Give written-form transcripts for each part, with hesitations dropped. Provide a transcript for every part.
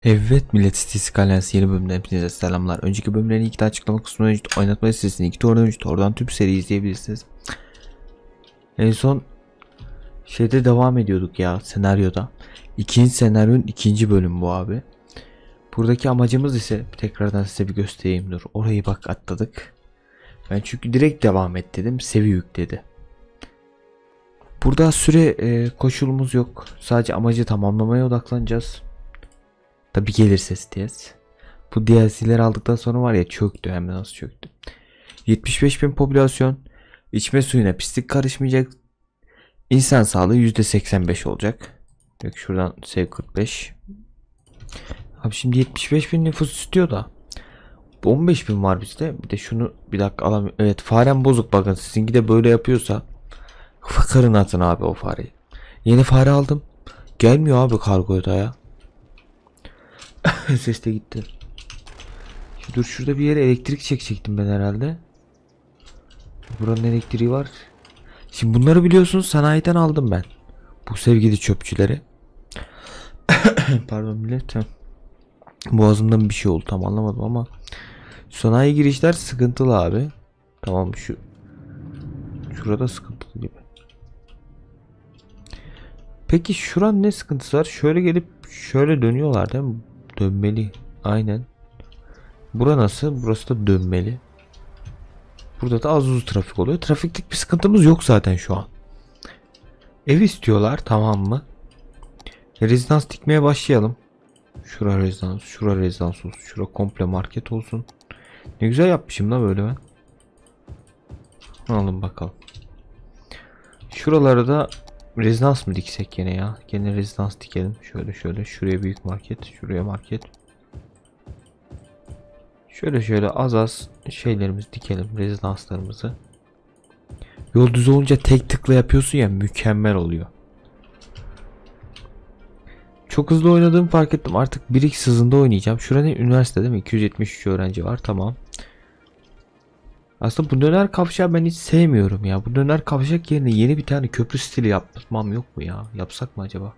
Evet millet, İstiklal yeni bölümden hepinize selamlar. Önceki bölümlerin iki açıklama kısmına mevcut, oynatma listesini iki tordan mevcut. Oradan tüm seriyi izleyebilirsiniz. En son şeyde devam ediyorduk ya, senaryoda. İkinci senaryonun ikinci bölümü bu abi. Buradaki amacımız ise tekrardan size bir göstereyim, dur. Orayı bak atladık. Ben çünkü direkt devam et dedim, seviye yükledi. Burada süre koşulumuz yok. Sadece amacı tamamlamaya odaklanacağız. Tabi gelirse diyez. Bu DLC'leri aldıktan sonra var ya, çöktü, hem de nasıl çöktü. 75.000 popülasyon, içme suyuna pislik karışmayacak, insan sağlığı %85 olacak. Yok, şuradan S45. Abi şimdi 75.000 nüfus istiyor da 15.000 var bizde. Bir de şunu bir dakika alamıyorum. Evet, farem bozuk, bakın sizinki de böyle yapıyorsa fakarın atın abi o fareyi. Yeni fare aldım, gelmiyor abi kargoya da ya. Ses de gitti. Dur, şurada bir yere elektrik çekecektim ben herhalde. Buranın elektriği var. Şimdi bunları biliyorsunuz sanayiden aldım ben. Bu sevgili çöpçüleri. Pardon millet. Boğazımdan bir şey oldu, tam anlamadım ama. Sanayi girişler sıkıntılı abi. Tamam, şurada sıkıntılı gibi. Peki şuran ne sıkıntısı var? Şöyle gelip şöyle dönüyorlar değil mi? Dönmeli. Aynen. Bura nasıl? Burası da dönmeli. Burada da az uz trafik oluyor. Trafiklik bir sıkıntımız yok zaten şu an. Ev istiyorlar, tamam mı? Rezidans dikmeye başlayalım. Şura rezidans, şura rezidans olsun. Şura komple market olsun. Ne güzel yapmışım da böyle ben. Alın bakalım. Şuralara da rezidans mı diksek gene ya? Gene rezidans dikelim. Şöyle şuraya büyük market, şuraya market. Şöyle az az şeylerimizi dikelim, rezidanslarımızı. Yol düz olunca tek tıkla yapıyorsun ya, mükemmel oluyor. Çok hızlı oynadığımı fark ettim. Artık 1x hızında oynayacağım. Şurada üniversite değil mi? 273 öğrenci var. Tamam. Aslında bu döner kavşağı ben hiç sevmiyorum ya. Bu döner kavşak yerine yeni bir tane köprü stili yapmam yok mu ya? Yapsak mı acaba?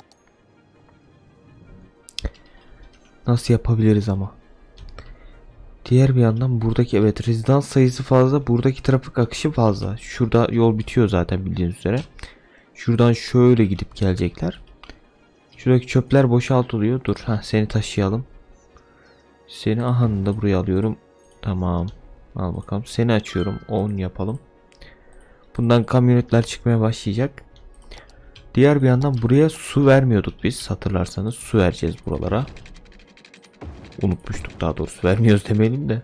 Nasıl yapabiliriz ama? Diğer bir yandan buradaki, evet, rezidans sayısı fazla. Buradaki trafik akışı fazla. Şurada yol bitiyor zaten bildiğiniz üzere. Şuradan şöyle gidip gelecekler. Şuradaki çöpler boşaltılıyor. Dur, seni taşıyalım. Seni da buraya alıyorum. Tamam. Al bakalım. Seni açıyorum. 10 yapalım. Bundan kamyonetler çıkmaya başlayacak. Diğer bir yandan buraya su vermiyorduk biz. Hatırlarsanız su vereceğiz buralara. Unutmuştuk, daha doğrusu vermiyoruz demeyelim de.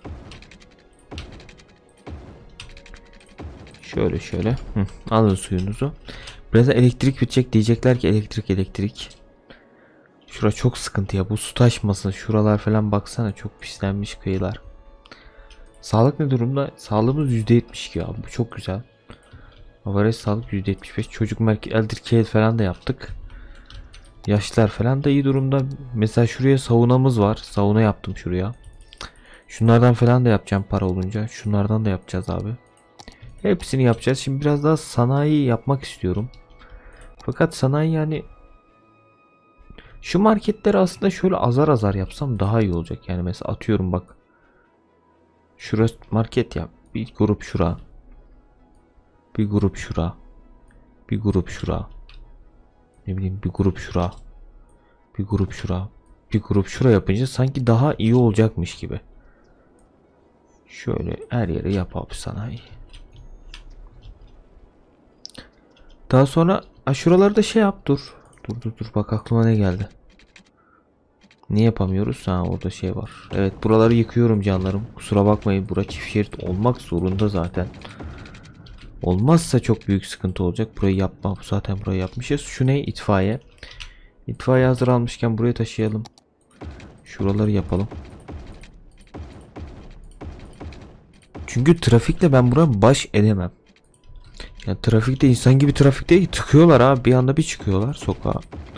Şöyle. Alın suyunuzu. Birazdan elektrik bitecek, diyecekler ki elektrik. Şura çok sıkıntı ya, bu su taşmasın. Şuralar falan baksana, çok pislenmiş kıyılar. Sağlık ne durumda? Sağlığımız %72 abi, bu çok güzel. Avaraj sağlık %75. Çocuk eldercare falan da yaptık. Yaşlılar falan da iyi durumda. Mesela şuraya saunamız var. Sauna yaptım şuraya. Şunlardan falan da yapacağım para olunca. Şunlardan da yapacağız abi. Hepsini yapacağız. Şimdi biraz daha sanayi yapmak istiyorum. Fakat sanayi yani şu marketleri aslında şöyle azar azar yapsam daha iyi olacak. Yani mesela atıyorum bak. Şurası market yap. Bir grup şura. Bir grup şura. Bir grup şura. Ne bileyim, bir grup şura. Bir grup şura. Bir grup şura yapınca sanki daha iyi olacakmış gibi. Şöyle her yere yap abi sanayi. Daha sonra şuraları da şey yap, dur. Dur bak aklıma ne geldi. Niye yapamıyoruz? Orada şey var. Evet, buraları yıkıyorum canlarım. Kusura bakmayın, bura çift şerit olmak zorunda zaten. Olmazsa çok büyük sıkıntı olacak. Burayı yapma. Zaten burayı yapmışız. Şu ne? İtfaiye. İtfaiye hazır almışken buraya taşıyalım. Şuraları yapalım. Çünkü trafikle ben buna baş edemem. Yani trafikte insan gibi trafikte tıkıyorlar abi. Bir anda bir çıkıyorlar sokağa.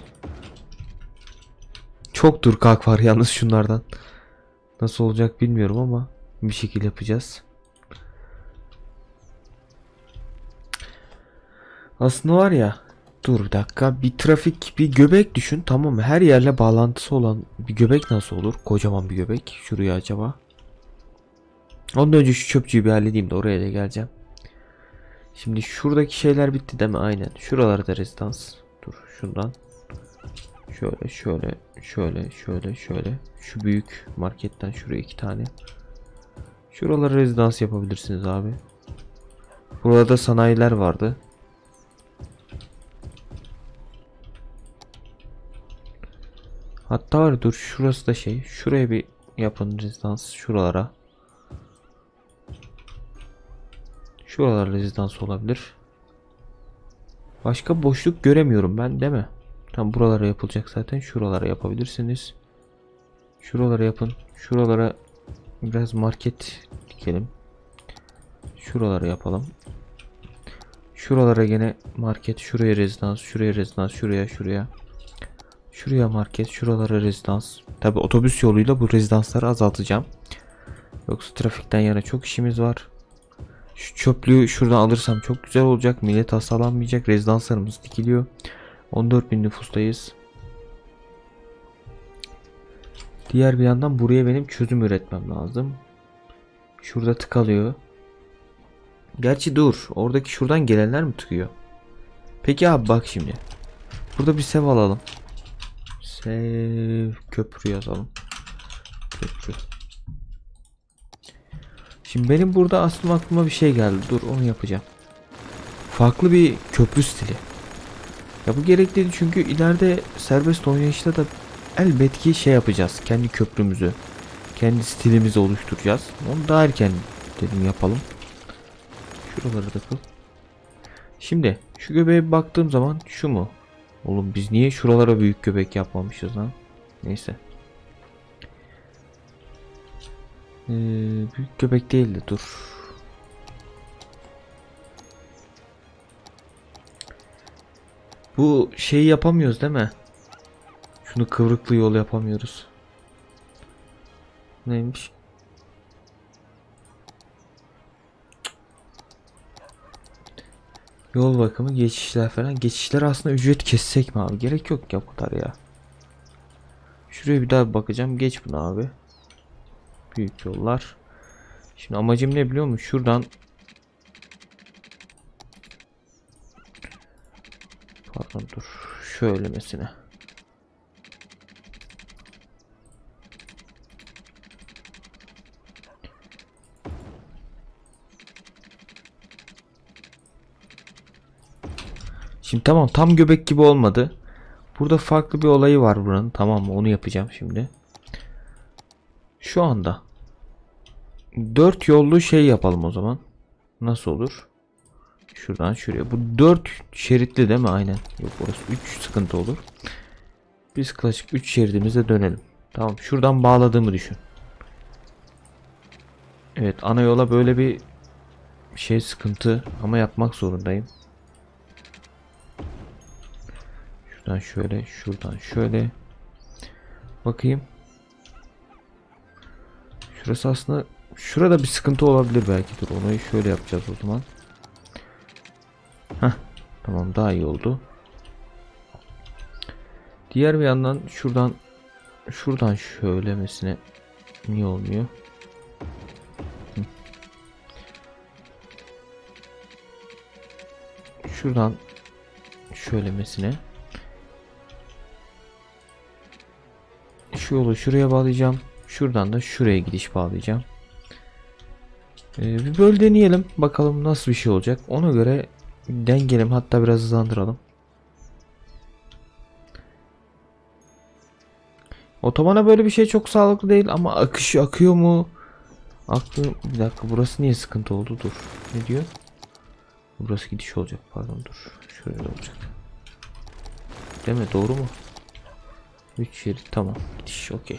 Çok dur kalk var yalnız şunlardan. Nasıl olacak bilmiyorum ama bir şekilde yapacağız. Aslında var ya, Dur bir dakika. Bir trafik, bir göbek düşün, tamam mı? Her yerle bağlantısı olan bir göbek nasıl olur? Kocaman bir göbek. Şuraya acaba. Ondan önce şu çöpçüyü bir halledeyim de oraya da geleceğim. Şimdi şuradaki şeyler bitti değil mi? Aynen. Şuralarda rezidans. Dur şundan. Şöyle şöyle şöyle şöyle şöyle. Şu büyük marketten şuraya 2 tane. Şuralara rezidans yapabilirsiniz abi. Burada sanayiler vardı. Hatta var, dur şurası da şey. Şuraya bir yapın rezidans, şuralara. Şuralar rezidans olabilir. Başka boşluk göremiyorum ben değil mi? Tam buralara yapılacak zaten. Şuralara yapabilirsiniz. Şuralara yapın. Şuralara biraz market dikelim. Şuralara yapalım. Şuralara gene market. Şuraya rezidans. Şuraya rezidans. Şuraya. Şuraya market. Şuralara rezidans. Tabi otobüs yoluyla bu rezidansları azaltacağım. Yoksa trafikten yana çok işimiz var. Şu çöplüğü şuradan alırsam çok güzel olacak. Millet hastalanmayacak. Rezidanslarımız dikiliyor. 14.000 nüfustayız. Diğer bir yandan buraya benim çözüm üretmem lazım. Şurada tıkalıyor. Gerçi dur. Oradaki şuradan gelenler mi tıkıyor? Peki abi bak şimdi. Burada bir sev alalım. Sev köprü yazalım. Köprü. Şimdi benim burada aslında aklıma bir şey geldi. Dur onu yapacağım. Farklı bir köprü stili. Ya bu gerekliydi çünkü ileride serbest oynayışta da elbet ki şey yapacağız. Kendi köprümüzü, kendi stilimizi oluşturacağız. Onu daha erken dedim yapalım. Şuraları da kıl. Şimdi şu göbeğe baktığım zaman şu mu? Oğlum biz niye şuralara büyük göbek yapmamışız lan? Neyse. Büyük göbek değildi, dur. Bu şeyi yapamıyoruz değil mi? Şunu kıvrıklı yol yapamıyoruz. Neymiş? Yol bakımı, geçişler falan. Geçişler aslında ücret kessek mi abi? Gerek yok ya bu kadar ya. Şuraya bir daha bakacağım. Geç bunu abi. Büyük yollar. Şimdi amacım ne biliyor musun? Şuradan. Pardon dur. Şöyle mesela. Şimdi tamam, tam göbek gibi olmadı. Burada farklı bir olayı var buranın. Tamam mı? Onu yapacağım şimdi. Şu anda 4 yollu şey yapalım o zaman. Nasıl olur? Şuradan şuraya. Bu 4 şeritli değil mi? Aynen. Yok orası 3 sıkıntı olur. Biz klasik 3 şeridimize dönelim. Tamam. Şuradan bağladığımı düşün. Evet, ana yola böyle bir şey sıkıntı ama yapmak zorundayım. Şuradan şöyle, şuradan şöyle. Bakayım. Şurası aslında, şurada bir sıkıntı olabilir belki. Dur onu şöyle yapacağız o zaman. Heh, tamam daha iyi oldu. Diğer bir yandan şuradan şöylemesine niye olmuyor? Şuradan şöylemesine. Şu yolu şuraya bağlayacağım. Şuradan da şuraya gidiş bağlayacağım. Bir böyle deneyelim. Bakalım nasıl bir şey olacak. Ona göre dengelelim. Hatta biraz hızlandıralım. Otobana böyle bir şey çok sağlıklı değil ama akıyor mu? Bir dakika, burası niye sıkıntı oldu? Dur. Ne diyor? Burası gidiş olacak. Pardon dur. Şöyle olacak. Değil mi? Doğru mu? 3 şerit tamam. Gidiş okey.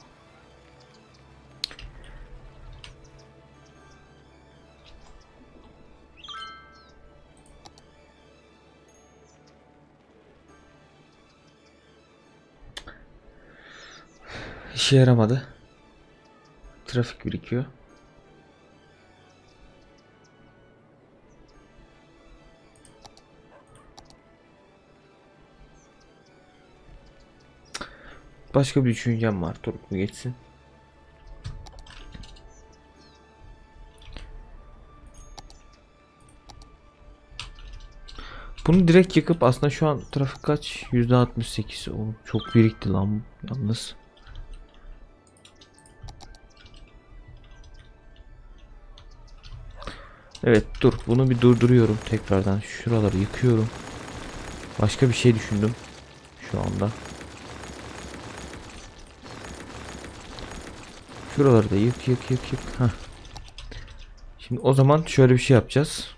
İşe yaramadı. Trafik birikiyor. başka bir düşüncem var. Dur bu geçsin. Bunu direkt yıkıp aslında şu an trafik kaç? %68. Oğlum çok birikti lan yalnız. Evet dur bunu bir durduruyorum tekrardan. Şuraları yıkıyorum. Başka bir şey düşündüm şu anda. Şuraları da yık. Heh. Şimdi o zaman şöyle bir şey yapacağız.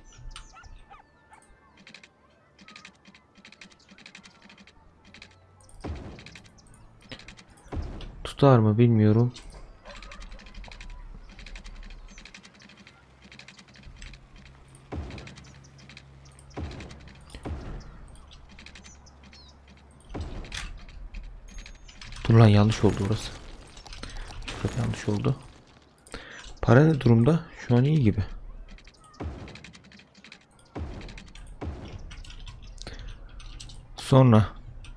Tutar mı bilmiyorum. Dur lan yanlış oldu orası. Şurada yanlış oldu. Para ne durumda? Şu an iyi gibi. Sonra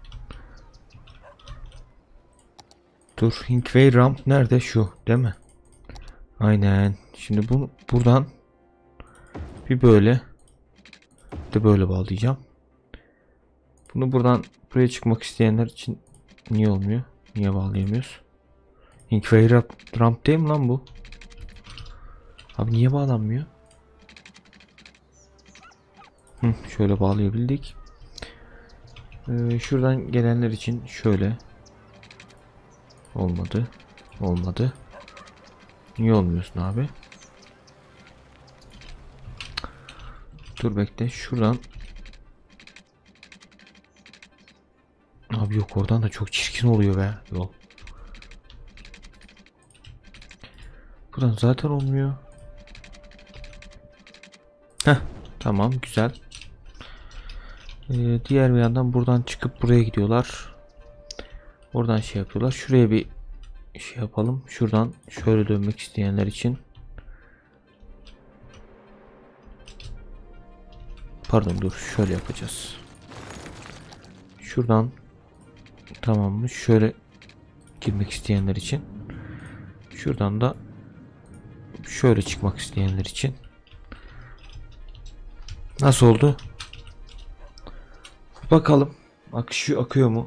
dur Hinkway ramp nerede? Şu değil mi? Aynen. Şimdi bu buradan bir böyle de böyle bağlayacağım. Bunu buradan buraya çıkmak isteyenler için niye olmuyor? Niye bağlayamıyoruz? Hinkway ramp değil mi lan bu? Abi niye bağlanmıyor? Şöyle bağlayabildik. Şuradan gelenler için şöyle. Olmadı. Olmadı. Niye olmuyorsun abi? Dur bekle. Şuradan. Abi yok oradan da çok çirkin oluyor be. Yol. Buradan zaten olmuyor. Heh. Tamam güzel. Diğer bir yandan buradan çıkıp buraya gidiyorlar. Oradan şey yapıyorlar. Şuraya bir şey yapalım. Şuradan şöyle dönmek isteyenler için. Pardon dur şöyle yapacağız. Şuradan tamam mı? Şöyle girmek isteyenler için. Şuradan da şöyle çıkmak isteyenler için. Nasıl oldu? Bakalım. Akıyor mu?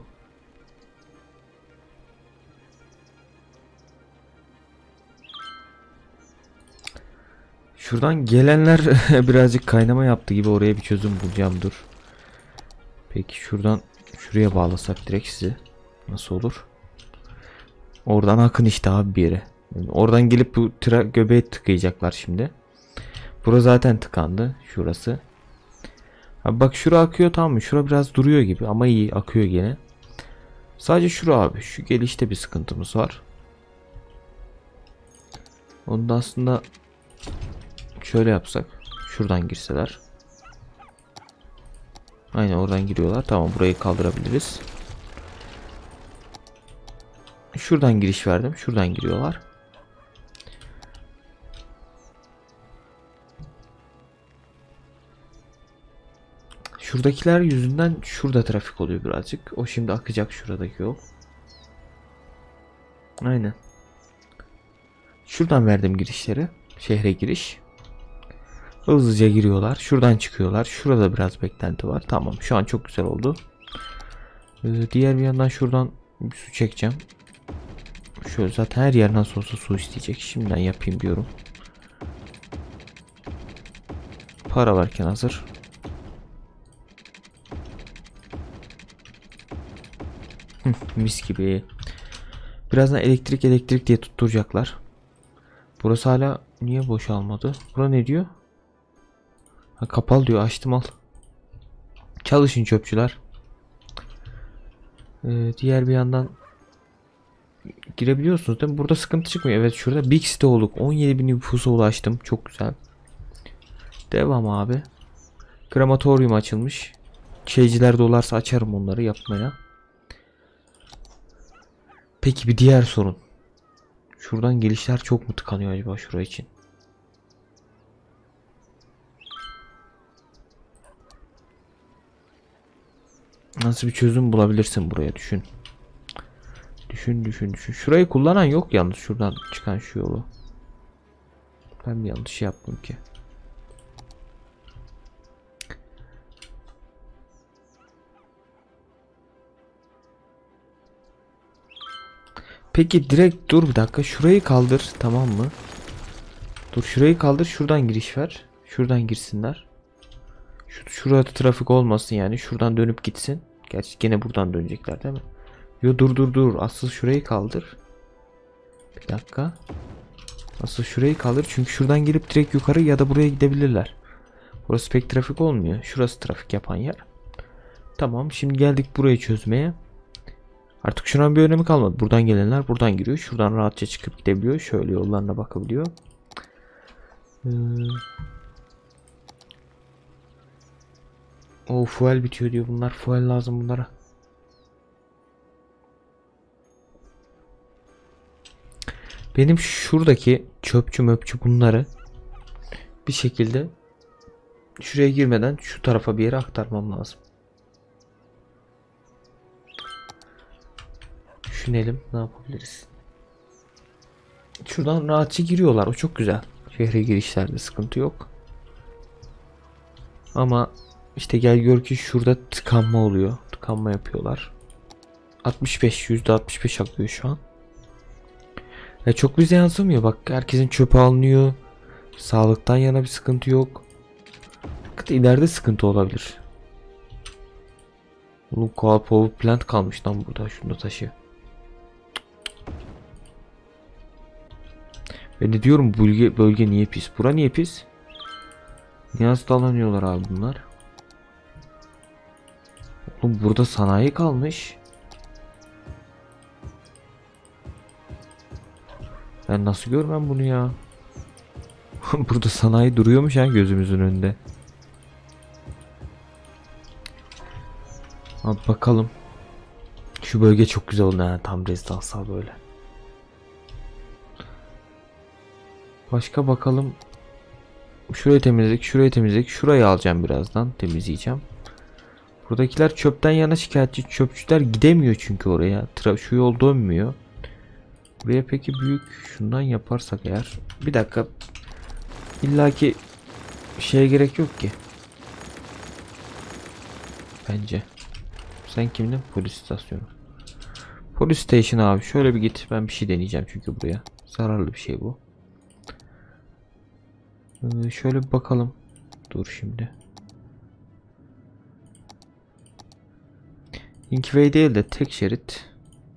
Şuradan gelenler birazcık kaynama yaptı gibi, oraya bir çözüm bulacağım dur. Peki şuradan şuraya bağlasak direkt sizi. Nasıl olur? Oradan akın işte abi bir yere. Yani oradan gelip bu göbeğe tıkayacaklar şimdi. Burası zaten tıkandı. Şurası. Abi bak şura akıyor tamam mı? Şura biraz duruyor gibi ama iyi akıyor gene. Sadece şura abi. Şu gelişte bir sıkıntımız var. Onu da aslında şöyle yapsak. Şuradan girseler. Aynen oradan giriyorlar. Tamam burayı kaldırabiliriz. Şuradan giriş verdim. Şuradan giriyorlar. Şuradakiler yüzünden şurada trafik oluyor birazcık. O şimdi akacak şuradaki yol. Aynen. Şuradan verdim girişleri. Şehre giriş. Hızlıca giriyorlar. Şuradan çıkıyorlar. Şurada biraz beklenti var. Tamam şu an çok güzel oldu. Diğer bir yandan şuradan bir su çekeceğim. Şöyle zaten her yer nasıl olsa su isteyecek. Şimdiden yapayım diyorum. Para varken hazır. Mis gibi. Birazdan elektrik diye tutturacaklar. Burası hala niye boşalmadı? Bura ne diyor? Ha, kapalı diyor. Açtım al. Çalışın çöpçüler. Diğer bir yandan girebiliyorsunuz değil mi? Burada sıkıntı çıkmıyor. Evet şurada Big City olduk. 17.000 nüfusa ulaştım. Çok güzel. Devam abi. Krematoryum açılmış. Şeyciler dolarsa açarım onları yapmaya. Peki bir diğer sorun. Şuradan gelişler çok mu tıkanıyor acaba şuraya için? Nasıl bir çözüm bulabilirsin buraya düşün. Düşün. Şurayı kullanan yok yalnız, şuradan çıkan şu yolu. Ben bir yanlış yaptım ki. Peki direkt dur bir dakika, şurayı kaldır, tamam mı? Dur şurayı kaldır, şuradan giriş ver. Şuradan girsinler. Şurada trafik olmasın yani, şuradan dönüp gitsin. Gerçi gene buradan dönecekler değil mi? Yo dur. Asıl şurayı kaldır. Bir dakika. Asıl şurayı kaldır çünkü şuradan gelip direkt yukarı ya da buraya gidebilirler. Burası pek trafik olmuyor. Şurası trafik yapan yer. Tamam, şimdi geldik burayı çözmeye. Artık şunun bir önemi kalmadı. Buradan gelenler buradan giriyor. Şuradan rahatça çıkıp gidebiliyor. Şöyle yollarına bakabiliyor. O fuel bitiyor diyor. Bunlar fuel lazım bunlara. Benim şuradaki çöpçü möpçü bunları bir şekilde şuraya girmeden şu tarafa bir yere aktarmam lazım. Düşünelim ne yapabiliriz. Şuradan rahatça giriyorlar. O çok güzel. Şehre girişlerde sıkıntı yok. Ama işte gel gör ki şurada tıkanma oluyor. Tıkanma yapıyorlar. 65 %65 akıyor şu an. Ya çok bize yansımıyor. Bak herkesin çöpü alınıyor. Sağlıktan yana bir sıkıntı yok. Fakat ileride sıkıntı olabilir. Oğlum power plant kalmış lan burada. Şunu da taşı. Ben de diyorum bölge niye pis? Bura niye pis? Niye hastalanıyorlar abi bunlar? Oğlum burada sanayi kalmış. Ben nasıl görmem bunu ya? Burada sanayi duruyormuş ha gözümüzün önünde. Abi bakalım. Şu bölge çok güzel oldu ha, tam rezidansal böyle. Başka bakalım. Şurayı temizledik. Şurayı alacağım birazdan. Temizleyeceğim. Buradakiler çöpten yana şikayetçi. Çöpçüler gidemiyor çünkü oraya. Şu yol dönmüyor. Buraya peki büyük şundan yaparsak eğer. Bir dakika. İllaki şeye gerek yok ki. Bence. Sen kimdin? Polis istasyonu. Polis station abi. Şöyle bir git. Ben bir şey deneyeceğim çünkü buraya. Zararlı bir şey bu. Şöyle bir bakalım. Dur şimdi. Linkway değil de tek şerit.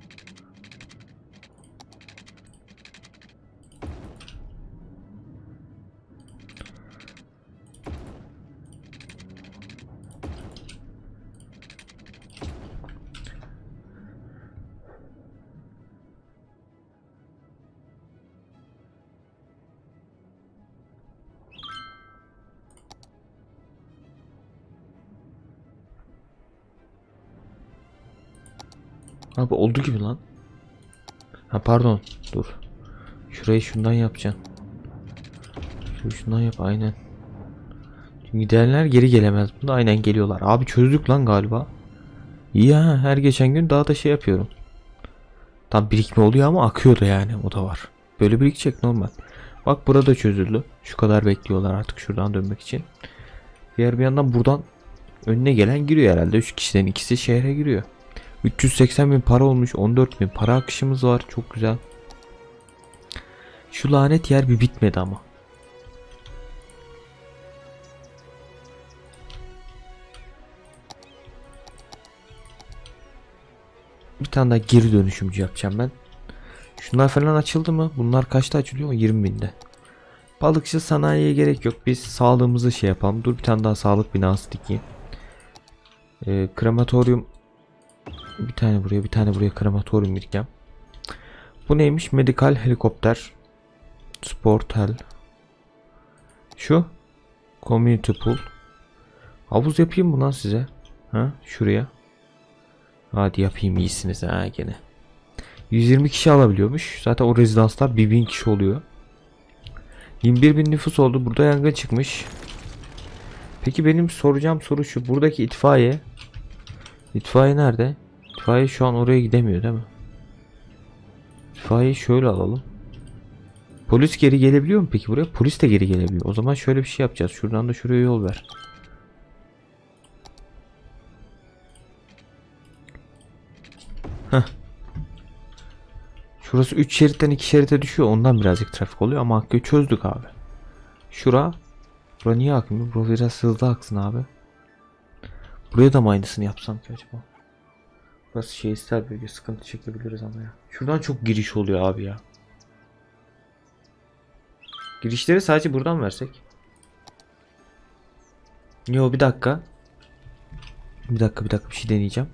Abi oldu gibi lan. Ha pardon. Dur. Şurayı şundan yapacaksın. Şundan yap aynen. Çünkü gidenler geri gelemez. Bunda aynen geliyorlar. Abi çözdük lan galiba. İyi ha, her geçen gün daha da şey yapıyorum. Tam birikme oluyor ama akıyor da yani, o da var. Böyle birikecek normal. Bak burada çözüldü. Şu kadar bekliyorlar artık şuradan dönmek için. Diğer bir yandan buradan önüne gelen giriyor herhalde. 3 kişiden ikisi şehre giriyor. 380.000 para olmuş. 14.000 para akışımız var. Çok güzel. Şu lanet yer bir bitmedi ama. Bir tane daha geri dönüşümcü yapacağım ben. Şunlar falan açıldı mı? Bunlar kaçta açılıyor? 20.000'de. Balıkçı sanayiye gerek yok. Biz sağlığımızı şey yapalım. Dur bir tane daha sağlık binası dikeyim. Krematoryum. Bir tane buraya krematoryum dikeceğim. Bu neymiş? Medikal helikopter. Sportel. Şu. Community pool. Havuz yapayım mı lan size? Ha? Şuraya. Hadi yapayım, iyisiniz ha gene. 120 kişi alabiliyormuş. Zaten o rezidanslar 1000 kişi oluyor. 21.000 nüfus oldu. Burada yangın çıkmış. Peki benim soracağım soru şu. Buradaki itfaiye. İtfaiye nerede? İtfaiye şu an oraya gidemiyor değil mi? İtfaiye şöyle alalım. Polis geri gelebiliyor mu peki buraya? Polis de geri gelebiliyor. O zaman şöyle bir şey yapacağız. Şuradan da şuraya yol ver. Heh. Şurası 3 şeritten 2 şerite düşüyor. Ondan birazcık trafik oluyor ama hakkı çözdük abi. Bura niye akmıyor? Bura biraz hızlı aksın abi. Buraya da mı aynısını yapsam ki acaba? Burası şey ister bölge, sıkıntı çekebiliriz ama ya. Şuradan çok giriş oluyor abi ya. Girişleri sadece buradan versek. Yo, bir dakika. Bir dakika bir şey deneyeceğim.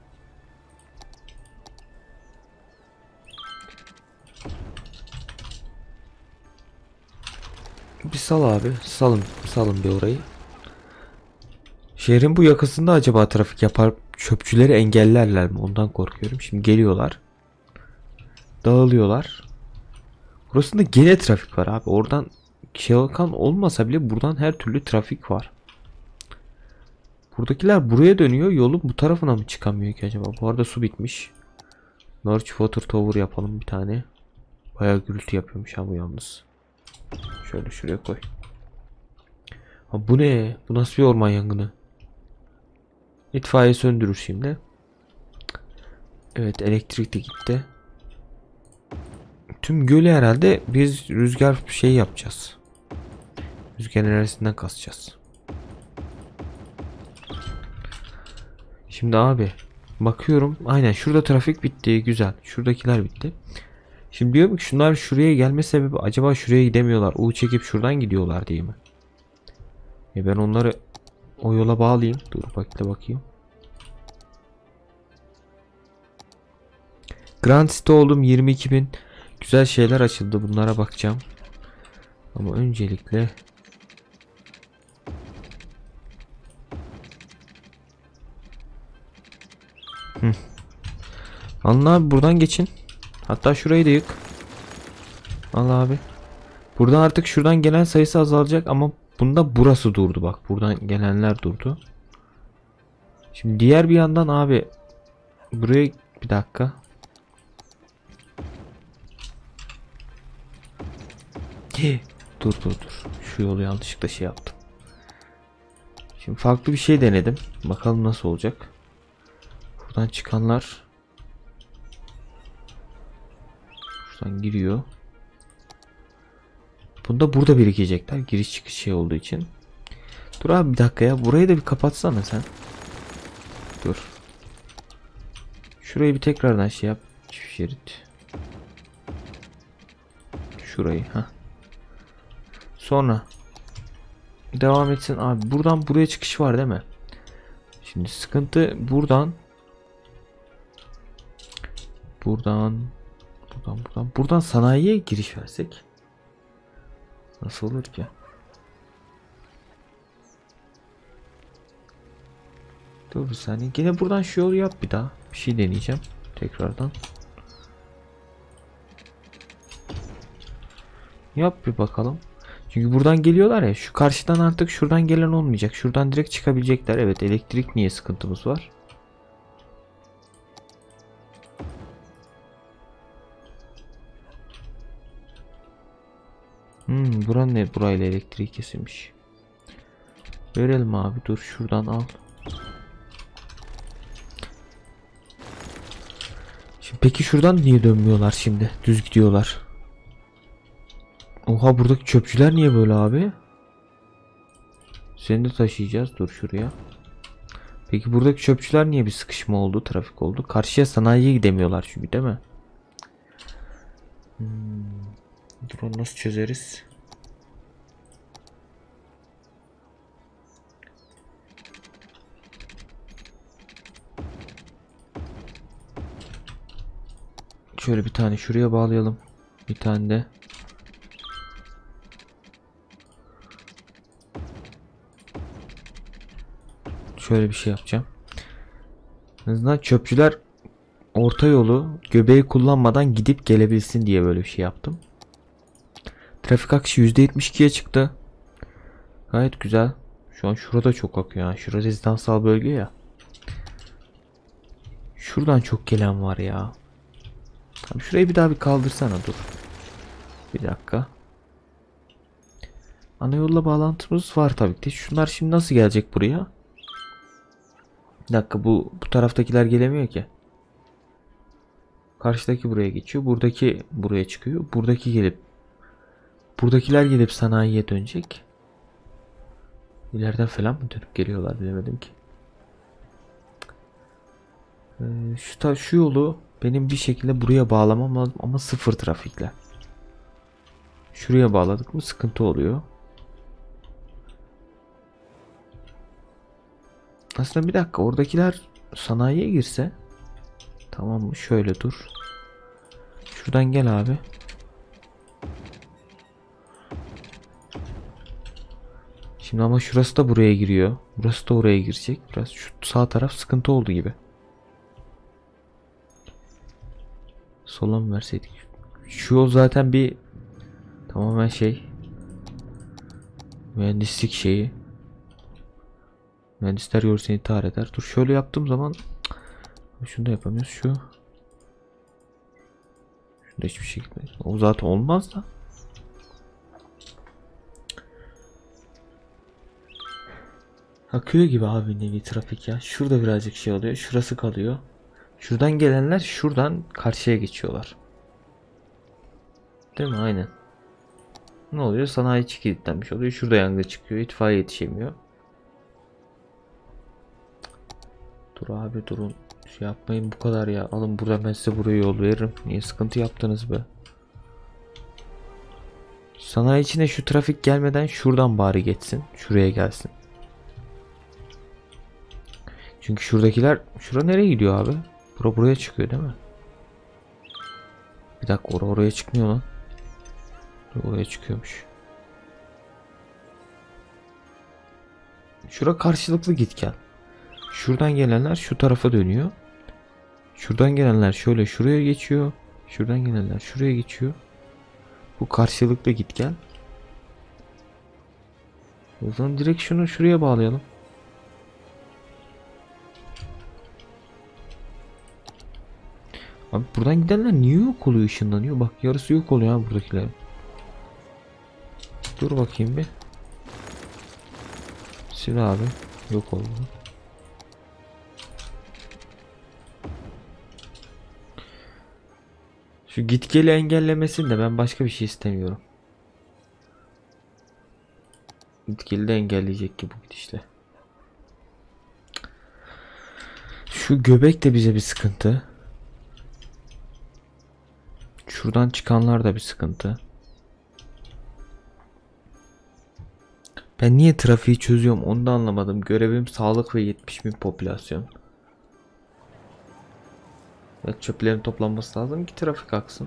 Bir sal abi. Salın bir orayı. Şehrin bu yakasında acaba trafik yapar, çöpçüleri engellerler mi? Ondan korkuyorum. Şimdi geliyorlar. Dağılıyorlar. Burasında gene trafik var abi. Oradan Şevkan olmasa bile buradan her türlü trafik var. Buradakiler buraya dönüyor. Yolun bu tarafına mı çıkamıyor ki acaba? Bu arada su bitmiş. North Water Tower yapalım bir tane. Bayağı gürültü yapıyormuş ha bu yalnız. Şöyle şuraya koy. Ha bu ne? Bu nasıl bir orman yangını? İtfaiye söndürür şimdi. Evet, elektrik de gitti. Tüm gölü herhalde biz rüzgar şey yapacağız. Rüzgar enerjisinden kasacağız. Şimdi abi bakıyorum, aynen şurada trafik bitti, güzel. Şuradakiler bitti. Şimdi diyorum ki şunlar şuraya gelme sebebi acaba şuraya gidemiyorlar. U çekip şuradan gidiyorlar diye mi? Ben onları o yola bağlayayım. Dur bakayım. Grand City oldum, 22.000. Güzel şeyler açıldı, bunlara bakacağım. Ama öncelikle alın abi, buradan geçin. Hatta şurayı da yık. Al abi. Buradan artık şuradan gelen sayısı azalacak ama bunda burası durdu bak. Buradan gelenler durdu. Şimdi diğer bir yandan abi buraya bir dakika. Dur. Şu yolu yanlışlıkla şey yaptım. Şimdi farklı bir şey denedim. Bakalım nasıl olacak. Buradan çıkanlar şuradan giriyor. Bunda burada birikecekler. Giriş çıkış şey olduğu için. Dur abi bir dakika ya. Burayı da bir kapatsana sen. Dur. Şurayı bir tekrardan şey yap. Çift şerit. Şurayı. Sonra devam etsin abi. Buradan buraya çıkış var değil mi? Şimdi sıkıntı buradan sanayiye giriş versek nasıl olur ki? Dur bir saniye. Gene buradan şu yolu yap bir daha. Bir şey deneyeceğim. Tekrardan. Yap bir bakalım. Çünkü buradan geliyorlar ya. Şu karşıdan artık şuradan gelen olmayacak. Şuradan direkt çıkabilecekler. Evet, elektrik niye sıkıntımız var? Buranın ne? Burayla elektriği kesilmiş. Verelim abi. Dur şuradan al. Şimdi peki şuradan niye dönmüyorlar şimdi? Düz gidiyorlar. Oha, buradaki çöpçüler niye böyle abi? Seni de taşıyacağız. Dur şuraya. Peki buradaki çöpçüler niye bir sıkışma oldu? Trafik oldu. Karşıya sanayiye gidemiyorlar çünkü değil mi? Dur, onu nasıl çözeriz? Şöyle bir tane şuraya bağlayalım. Bir tane de şöyle bir şey yapacağım. En azından çöpçüler orta yolu, göbeği kullanmadan gidip gelebilsin diye böyle bir şey yaptım. Trafik akışı %72'ye çıktı. Gayet güzel. Şu an şurada çok akıyor ya. Şurada rezidansal bölge ya. Şuradan çok gelen var ya. Abi şurayı bir daha bir kaldırsana, dur. Bir dakika. Ana yolla bağlantımız var tabii ki. Şunlar şimdi nasıl gelecek buraya? Bir dakika, bu taraftakiler gelemiyor ki. Karşıdaki buraya geçiyor. Buradaki buraya çıkıyor. Buradakiler gelip sanayiye dönecek. İleriden falan mı dönüp geliyorlar, bilemedim ki. Şu yolu benim bir şekilde buraya bağlamam lazım ama sıfır trafikle. Şuraya bağladık mı sıkıntı oluyor. Aslında bir dakika, oradakiler sanayiye girse. Tamam mı? Şöyle dur. Şuradan gel abi. Şimdi ama şurası da buraya giriyor. Burası da oraya girecek. Biraz şu sağ taraf sıkıntı oldu gibi. Sola mı verseydik? Şu yol zaten bir tamamen mühendislik şeyi. Mühendisler görse intihar eder. Dur, şöyle yaptığım zaman şunu da yapamıyoruz. Şunda hiçbir şey gitmedi. O zaten olmaz da. Akıyor gibi abi nevi trafik ya. Şurada birazcık şey oluyor. Şurası kalıyor. Şuradan gelenler şuradan karşıya geçiyorlar. Değil mi? Aynen. Ne oluyor? Sanayi kilitlenmiş oluyor. Şurada yangın çıkıyor. İtfaiye yetişemiyor. Dur abi, durun. Şey yapmayın bu kadar ya. Alın buradan, ben size buraya yol veririm. Niye sıkıntı yaptınız be? Sanayi içine şu trafik gelmeden şuradan bari geçsin. Şuraya gelsin. Çünkü şuradakiler, şura nereye gidiyor abi? Buraya çıkıyor değil mi? Bir dakika, oraya çıkmıyor lan. Oraya çıkıyormuş. Şura karşılıklı git gel. Şuradan gelenler şu tarafa dönüyor. Şuradan gelenler şöyle şuraya geçiyor. Şuradan gelenler şuraya geçiyor. Bu karşılıklı git gel. O zaman direkt şunu şuraya bağlayalım. Abi buradan gidenler niye yok oluyor, ışınlanıyor? Bak yarısı yok oluyor ha buradakiler. Dur bakayım bir. Sil abi. Yok oldu. Şu git geli engellemesin de, ben başka bir şey istemiyorum. Git geli de engelleyecek ki bu gidişle. Şu göbek de bize bir sıkıntı. Şuradan çıkanlar da bir sıkıntı. Ben niye trafiği çözüyorum onu da anlamadım. Görevim sağlık ve 70.000 popülasyon. Evet, çöplerin toplanması lazım ki trafik aksın.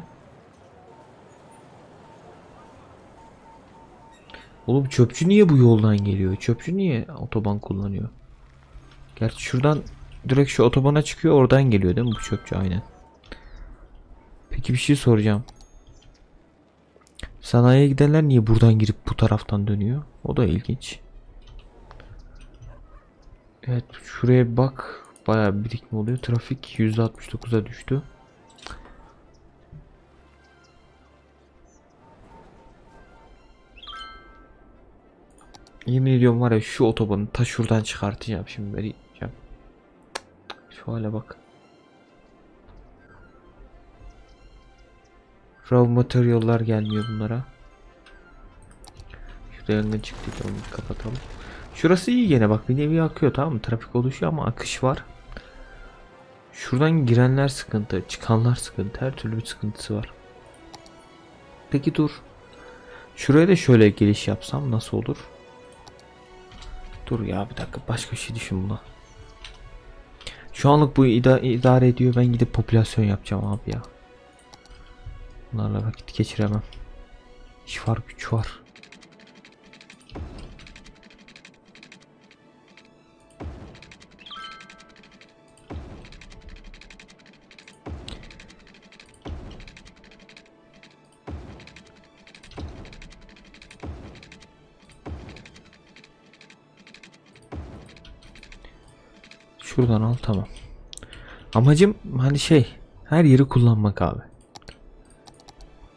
Oğlum çöpçü niye bu yoldan geliyor? Çöpçü niye otoban kullanıyor? Gerçi şuradan direkt şu otobana çıkıyor, oradan geliyor değil mi bu çöpçü? Aynen. Peki bir şey soracağım. Sanayiye gidenler niye buradan girip bu taraftan dönüyor? O da ilginç. Evet, şuraya bir bak. Bayağı bir birikme oluyor. Trafik %69'a düştü. Yemin ediyorum var ya, şu otobanı ta şuradan çıkartacağım şimdi, vereceğim. Şu hale bak. Raw materyallar gelmiyor bunlara. Şurada yangın çıktıydı, onu kapatalım. Şurası iyi gene, bak bir nevi akıyor, tamam mı? Trafik oluşuyor ama akış var. Şuradan girenler sıkıntı, çıkanlar sıkıntı, her türlü bir sıkıntısı var. Peki dur. Şuraya da şöyle giriş yapsam nasıl olur? Dur ya bir dakika, başka bir şey düşün buna. Şu anlık bu idare ediyor, ben gidip popülasyon yapacağım abi ya. Bunlarla vakit geçiremem. İş var, güç var. Şuradan al, tamam. Amacım hani her yeri kullanmak abi.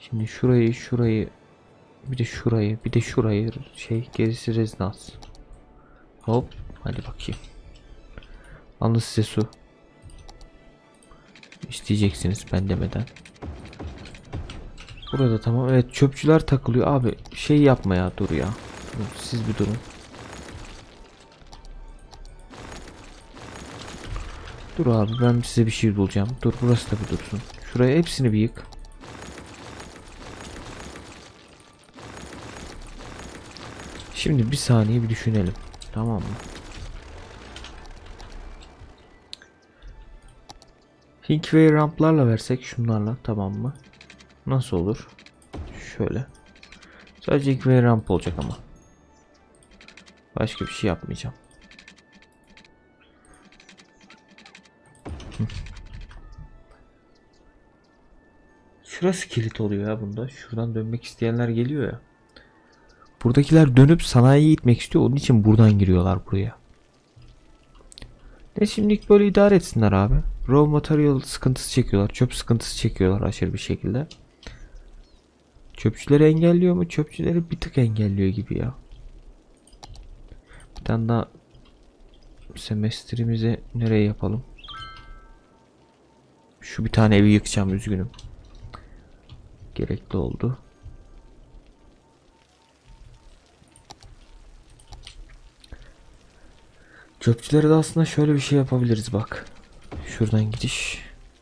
Şimdi şurayı bir de şurayı gerisi rezonans. Hop hadi bakayım. Alın size su. İsteyeceksiniz ben demeden. Burada tamam. Evet, çöpçüler takılıyor abi. Şey yapma ya, dur ya. Siz bir durun. Dur abi, ben size bir şey bulacağım. Dur, burası da bir dursun. Şuraya hepsini bir yık. Şimdi bir saniye bir düşünelim. Tamam mı? Hinkway ramplarla versek, şunlarla, tamam mı? Nasıl olur? Şöyle. Sadece Hinkway ramp olacak ama. Başka bir şey yapmayacağım. Şurası kilit oluyor ya bunda. Şuradan dönmek isteyenler geliyor ya. Buradakiler dönüp sanayiye gitmek istiyor. Onun için buradan giriyorlar buraya. Şimdilik böyle idare etsinler abi. Raw material sıkıntısı çekiyorlar. Çöp sıkıntısı çekiyorlar aşırı bir şekilde. Çöpçüleri engelliyor mu? Çöpçüleri bir tık engelliyor gibi ya. Bir tane daha semestrimizi nereye yapalım? Şu bir tane evi yıkacağım, üzgünüm. Gerekli oldu. Çöpçülere de aslında şöyle bir şey yapabiliriz bak. Şuradan gidiş.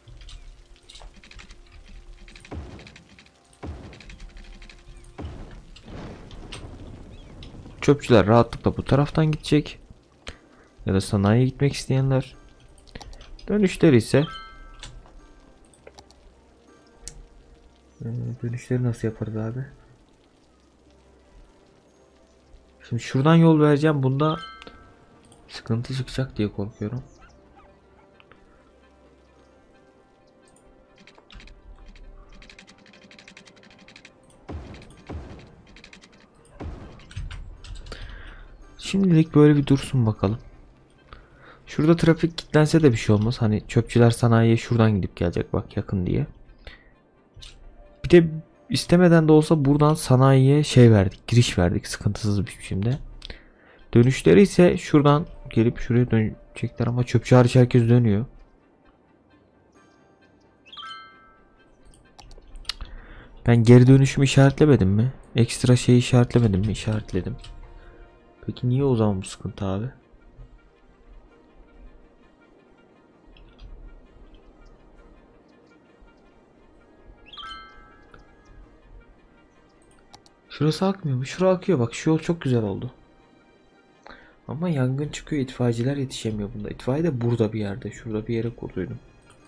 Çöpçüler rahatlıkla bu taraftan gidecek. Ya da sanayiye gitmek isteyenler. Dönüşleri ise dönüşleri nasıl yaparız abi? Şimdi şuradan yol vereceğim. Bunda sıkıntı çıkacak diye korkuyorum. Şimdilik böyle bir dursun bakalım. Şurada trafik kilitlense de bir şey olmaz. Hani çöpçüler sanayiye şuradan gidip gelecek bak, yakın diye. Bir de istemeden de olsa buradan sanayiye şey verdik, giriş verdik sıkıntısız bir biçimde. Dönüşleri ise şuradan gelip şuraya dönecekler ama çöpçü hariç herkes dönüyor. Ben geri dönüşümü işaretlemedim mi? Ekstra şeyi işaretlemedim mi? İşaretledim. Peki niye o zaman bu sıkıntı abi? Şurası akmıyor mu? Şura akıyor bak, şu yol çok güzel oldu. Ama yangın çıkıyor, itfaiyeciler yetişemiyor bunda. İtfaiye de burada bir yerde, şurada bir yere kurduydum.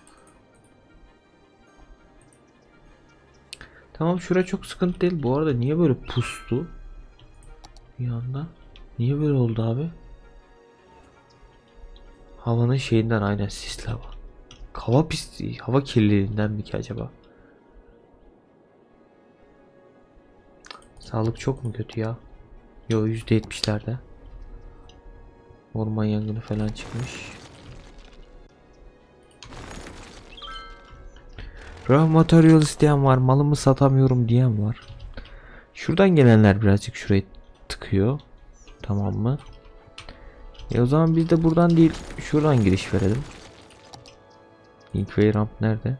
Tamam, şura çok sıkıntı değil. Bu arada niye böyle pustu? Bir anda. Niye böyle oldu abi? Havanın şeyinden, aynen, sisli hava. Hava pisliği, hava kirliliğinden mi ki acaba? Sağlık çok mu kötü ya? Yo, %70'lerde. Orman yangını falan çıkmış. Raw material isteyen var, malımı satamıyorum diyen var. Şuradan gelenler birazcık şurayı tıkıyor. Tamam mı? O zaman biz de buradan değil, şuradan giriş verelim. Hinkway ramp nerede?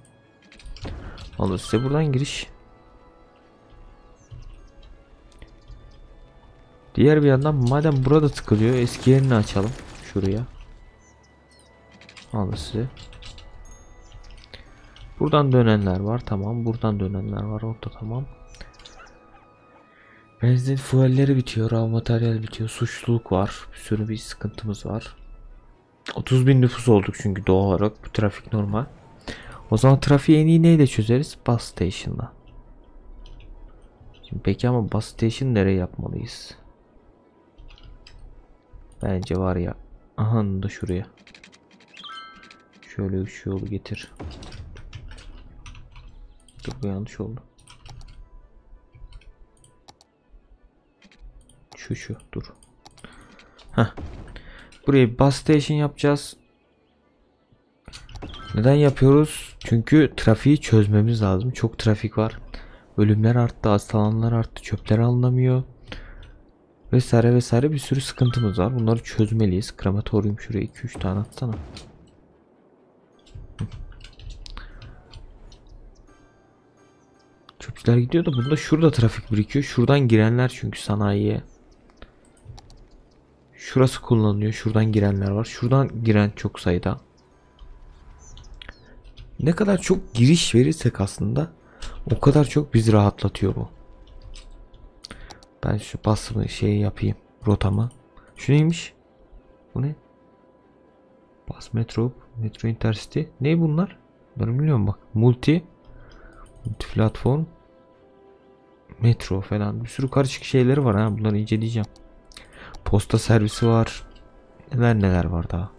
Olur size buradan giriş. Diğer bir yandan madem burada tıkılıyor, eski yerini açalım şuraya. Alın size. Buradan dönenler var, tamam. Buradan dönenler var, orada tamam. Benzin fuelleri bitiyor, raw materyal bitiyor, suçluluk var, bir sürü bir sıkıntımız var. 30.000 nüfus olduk çünkü doğal olarak, bu trafik normal. O zaman trafiği en iyi neyle çözeriz? Bus station'la. Şimdi peki ama bus station nereye yapmalıyız? Bence var ya, aha da şuraya. Şöyle şu yolu getir. Dur, bu yanlış oldu. Şu dur. Heh. Buraya bir bus station yapacağız. Neden yapıyoruz? Çünkü trafiği çözmemiz lazım. Çok trafik var. Ölümler arttı, hastalananlar arttı, çöpler alınamıyor. Vesaire vesaire bir sürü sıkıntımız var. Bunları çözmeliyiz. Krematoryum şuraya 2-3 tane atsana. Çöpçüler gidiyor da bunda şurada trafik birikiyor. Şuradan girenler çünkü sanayiye. Şurası kullanılıyor. Şuradan girenler var. Şuradan giren çok sayıda. Ne kadar çok giriş verirsek aslında o kadar çok bizi rahatlatıyor bu. Ben şu basımı yapayım. Rotamı. Şu neymiş? Bu ne? Bas Metro. Metro Intercity. Ne bunlar? Ben bilmiyorum bak. Multi platform. Metro falan. Bir sürü karışık şeyleri var ha. Bunları inceleyeceğim. Posta servisi var. Neler neler var daha.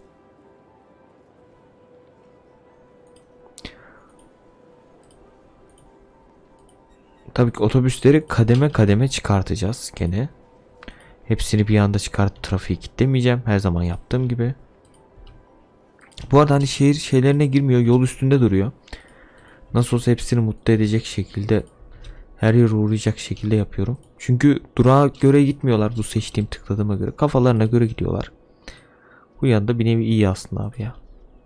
Tabii ki otobüsleri kademe kademe çıkartacağız gene. Hepsini bir anda çıkartıp trafiği kilitlemeyeceğim. Her zaman yaptığım gibi. Bu arada hani şehir şeylerine girmiyor. Yol üstünde duruyor. Nasıl olsa hepsini mutlu edecek şekilde, her yere uğrayacak şekilde yapıyorum. Çünkü durağa göre gitmiyorlar bu seçtiğim tıkladığıma göre. Kafalarına göre gidiyorlar. Bu yanda bir nevi iyi aslında abi ya.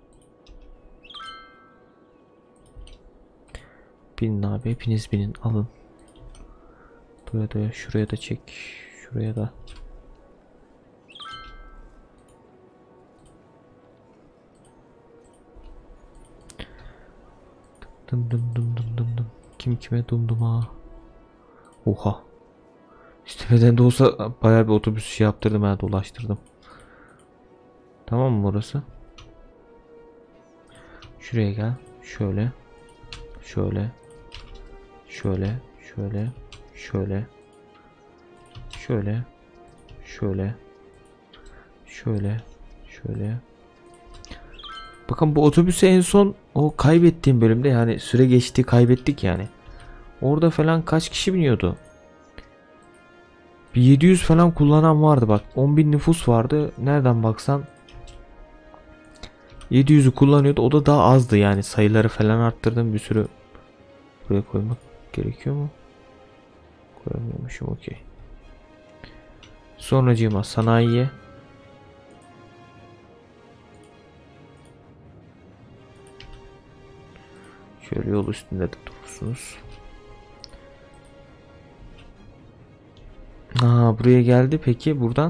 Binin abi, hepiniz binin, alın. Buraya da, şuraya da çek. Şuraya da. Dım dım dım dım dım dım. Kim kime dumdum ha. Oha. İstemeden de olsa bayağı bir otobüs yaptırdım ha, dolaştırdım. Tamam mı orası? Şuraya gel. Şöyle. Şöyle. Şöyle. Şöyle. Şöyle. Şöyle. Şöyle. Şöyle. Şöyle. Bakın bu otobüsü en son o kaybettiğim bölümde, yani süre geçti kaybettik yani. Orada falan kaç kişi biniyordu? Bir 700 falan kullanan vardı bak. 10.000 nüfus vardı. Nereden baksan 700'ü kullanıyordu. O da daha azdı yani. Sayıları falan arttırdım bir sürü. Buraya koymak gerekiyor mu? Koyamıyormuşum, okey. Sonracığıma sanayiye. Şöyle yol üstünde de durursunuz. Aa, buraya geldi peki buradan.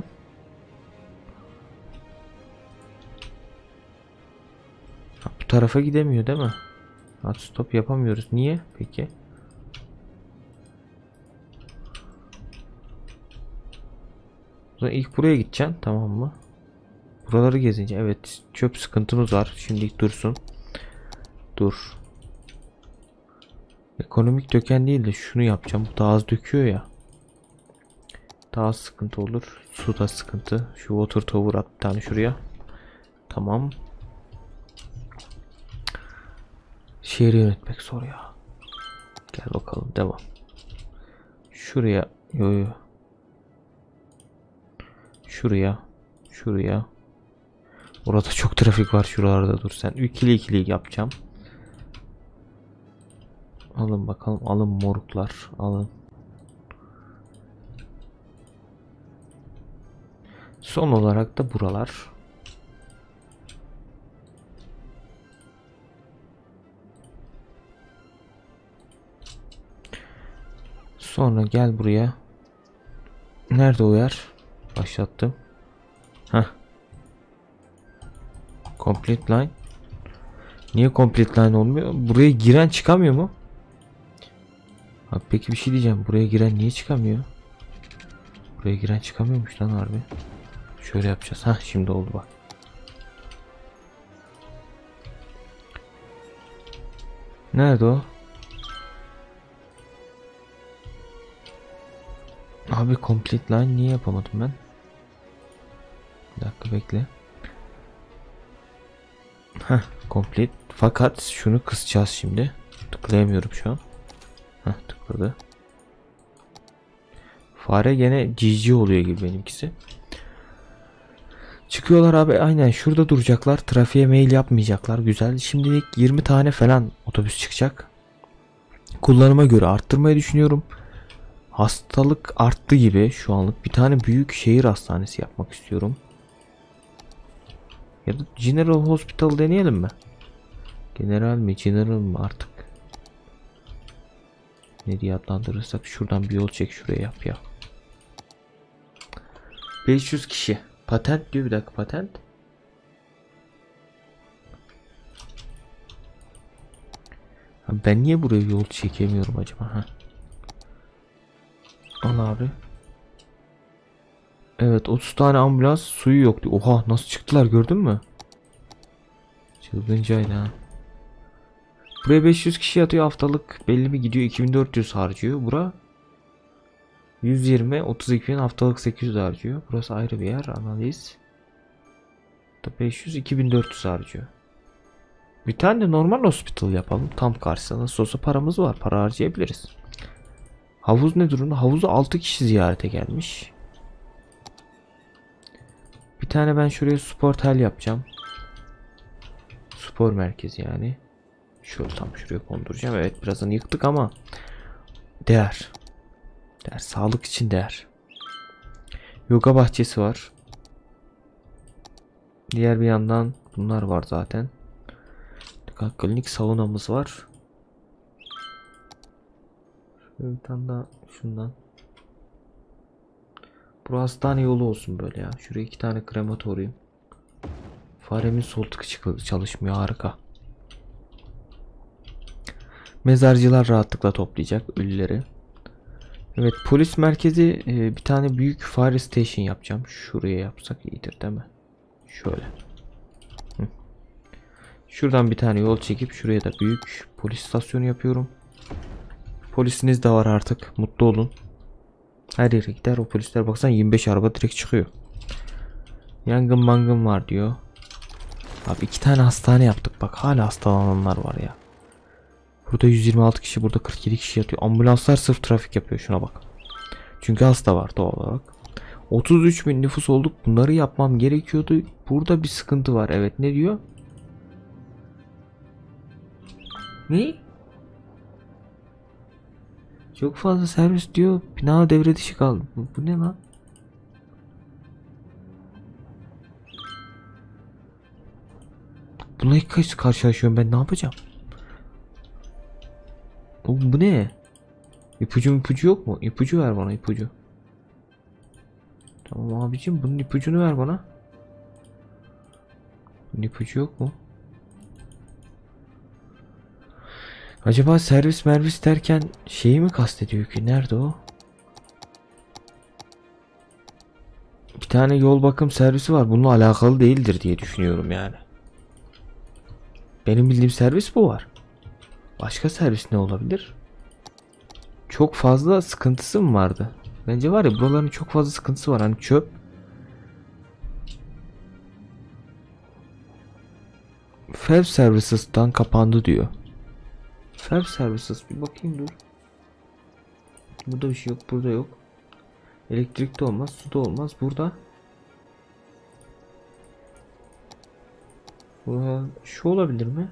Ha, bu tarafa gidemiyor değil mi? Hot stop yapamıyoruz. Niye peki? O zaman ilk buraya gideceksin, tamam mı? Buraları gezince, evet, çöp sıkıntımız var. Şimdilik dursun. Dur. Ekonomik döken değil de şunu yapacağım. Bu daha az döküyor ya. Daha az sıkıntı olur. Su da sıkıntı. Şu water tower at bir tane şuraya. Tamam. Şehri yönetmek zor ya. Gel bakalım, devam. Şuraya. Yo. Şuraya. Şuraya. Orada çok trafik var, şuralarda dur sen. İkili yapacağım. Alın bakalım, alın moruklar, alın. Son olarak da buralar. Sonra gel buraya. Nerede o yer? Başlattım. Heh. Complete line. Niye complete line olmuyor? Buraya giren çıkamıyor mu? Bak peki bir şey diyeceğim. Buraya giren niye çıkamıyor? Buraya giren çıkamıyormuş lan harbi. Şöyle yapacağız. Hah, şimdi oldu bak. Nerede o? Abi complete line niye yapamadım ben? Bir dakika bekle. Heh, complete. Fakat şunu kısacağız şimdi. Tıklayamıyorum şu an. Heh, tıkladı. Fare gene GG oluyor gibi benimkisi. Çıkıyorlar abi, aynen şurada duracaklar. Trafiğe mail yapmayacaklar. Güzel. Şimdilik 20 tane falan otobüs çıkacak. Kullanıma göre arttırmayı düşünüyorum. Hastalık arttı gibi şu anlık bir tane büyük şehir hastanesi yapmak istiyorum. Ya da General Hospital deneyelim mi? General mi, General mi artık? Ne diye adlandırırsak şuradan bir yol çek, şuraya yap ya. 500 kişi. Patent diyor, bir dakika, patent. Ben niye buraya yol çekemiyorum acaba? Ha. Al abi. Evet, 30 tane ambulans, suyu yok diyor. Oha, nasıl çıktılar gördün mü? Çılgıncaydı ha. Buraya 500 kişi yatıyor, haftalık belli mi gidiyor, 2400 harcıyor. Bura 120, 32.000, haftalık 800 harcıyor. Burası ayrı bir yer, analiz. 500, 2400 harcıyor. Bir tane de normal hospital yapalım. Tam karşısında nasıl olsa paramız var. Para harcayabiliriz. Havuz ne durumda? Havuzu 6 kişi ziyarete gelmiş. Bir tane ben şuraya spor tel yapacağım. Spor merkezi yani. Şöyle tam şuraya konduracağım. Evet, birazdan yıktık ama değer. Değer. Sağlık için değer. Yoga bahçesi var. Diğer bir yandan bunlar var zaten. Klinik saunamız var. Bir tane daha şundan. Burası hastane yolu olsun böyle ya. Şuraya 2 tane krematoryum. Faremin sol tıkı çalışmıyor, harika. Mezarcılar rahatlıkla toplayacak ölüleri. Evet, polis merkezi, bir tane büyük fire station yapacağım. Şuraya yapsak iyidir değil mi? Şöyle. Hı. Şuradan bir tane yol çekip şuraya da büyük polis istasyonu yapıyorum. Polisiniz de var artık. Mutlu olun. Her yere gider o polisler, baksan 25 araba direkt çıkıyor. Yangın mangın var diyor. Abi 2 tane hastane yaptık, bak hala hastalananlar var ya. Burada 126 kişi, burada 47 kişi yatıyor. Ambulanslar sırf trafik yapıyor, şuna bak. Çünkü hasta var doğal olarak. 33.000 nüfus olduk, bunları yapmam gerekiyordu. Burada bir sıkıntı var, evet, ne diyor? Ne? Çok fazla servis diyor. Bina devre dışı kaldı. Bu ne lan? Bununla ilk kez karşılaşıyorum, ben ne yapacağım? Oğlum bu ne? İpucu yok mu? İpucu ver bana, ipucu. Tamam abicim, bunun ipucunu ver bana. Bunun ipucu yok mu? Acaba servis mervis derken şeyi mi kastediyor ki? Nerede o? Bir tane yol bakım servisi var. Bununla alakalı değildir diye düşünüyorum yani. Benim bildiğim servis bu var. Başka servis ne olabilir? Çok fazla sıkıntısı mı vardı? Bence var ya, buraların çok fazla sıkıntısı var. Hani çöp. Fav Services'tan kapandı diyor. Fav Services, bir bakayım dur. Burada bir şey yok, burada yok. Elektrikte olmaz, suda olmaz. Burada. Şu olabilir mi?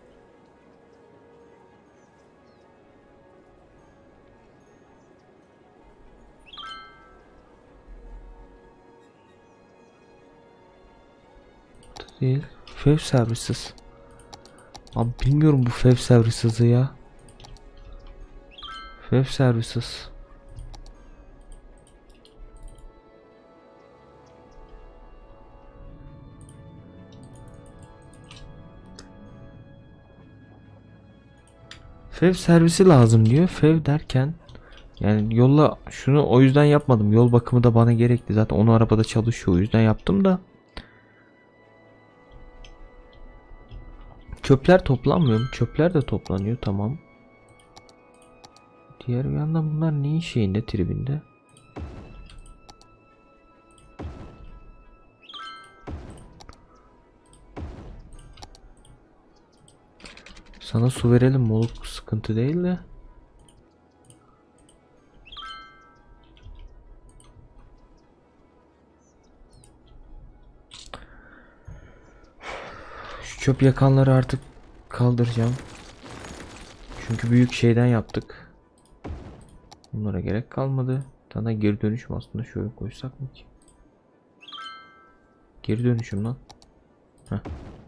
Değil. Fav Services. Abi bilmiyorum bu Fav Services'ı ya. Fav Services. Fav servisi lazım diyor. Fav derken yani yolla şunu, o yüzden yapmadım. Yol bakımı da bana gerekli. Zaten onu arabada çalışıyor. O yüzden yaptım da. Çöpler toplanmıyor mu? Çöpler de toplanıyor. Tamam. Diğer bir yandan bunlar neyin şeyinde, tribinde? Sana su verelim moluk, sıkıntı değil de. Şu çöp yakanları artık kaldıracağım. Çünkü büyük şeyden yaptık. Bunlara gerek kalmadı. Sana geri dönüşüm aslında şöyle koysak mı ki? Geri dönüşüm lan. Heh.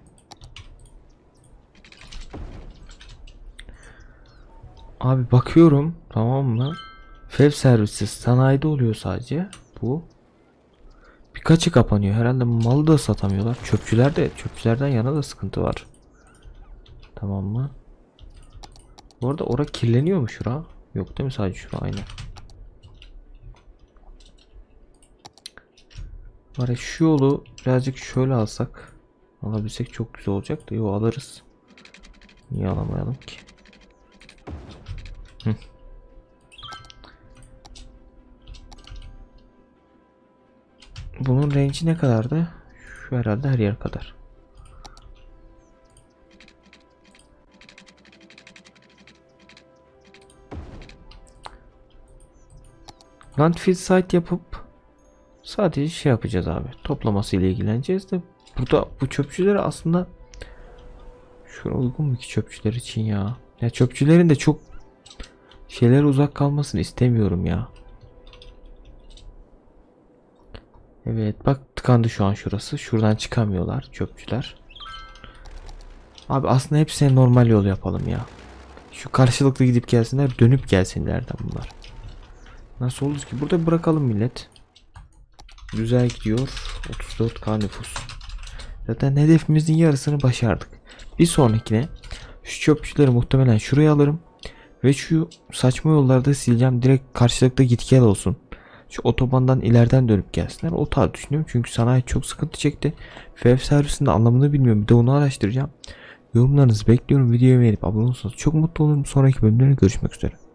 Abi bakıyorum, tamam mı? Fev servisi sanayide oluyor sadece bu. Birkaçı kapanıyor. Herhalde malı da satamıyorlar. Çöpçülerden yana da sıkıntı var. Tamam mı? Bu arada orada kirleniyor mu şura? Yok değil mi, sadece şura aynı. Var ya, şu yolu birazcık şöyle alsak, alabilsek çok güzel olacak da. Yok, alırız. Niye alamayalım ki? Hı. Bunun range'i ne kadardı? Şu herhalde her yer kadar. Landfill site yapıp sadece şey yapacağız abi. Toplaması ile ilgileneceğiz de burada bu çöpçüleri aslında şuna uygun mu ki çöpçüler için ya? Ya çöpçülerin de çok şeyler uzak kalmasını istemiyorum ya. Evet bak, tıkandı şu an şurası. Şuradan çıkamıyorlar çöpçüler. Abi aslında hepsine normal yol yapalım ya. Şu karşılıklı gidip gelsinler, dönüp gelsinlerden bunlar. Nasıl olur ki? Burada bırakalım millet. Güzel gidiyor. 34k nüfus. Zaten hedefimizin yarısını başardık. Bir sonrakine şu çöpçüleri muhtemelen şuraya alırım. Ve şu saçma yollarda sileceğim. Direkt karşılıklı git gel olsun. Şu otobandan ileriden dönüp gelsinler. O tarz düşünüyorum. Çünkü sanayi çok sıkıntı çekti. Web servisinde anlamını bilmiyorum. Bir de onu araştıracağım. Yorumlarınızı bekliyorum. Videoyu beğenip abone olursanız çok mutlu olurum. Sonraki bölümlerde görüşmek üzere.